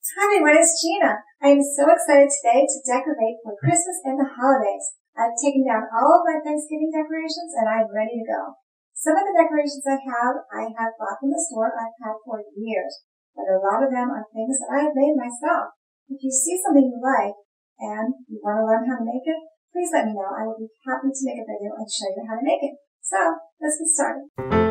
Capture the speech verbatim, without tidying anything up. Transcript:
Hi, my name is Gina. I am so excited today to decorate for Christmas and the holidays. I've taken down all of my Thanksgiving decorations and I'm ready to go. Some of the decorations I have, I have bought from the store I've had for years, but a lot of them are things that I have made myself. If you see something you like and you want to learn how to make it, please let me know. I will be happy to make a video and show you how to make it. So, let's get started.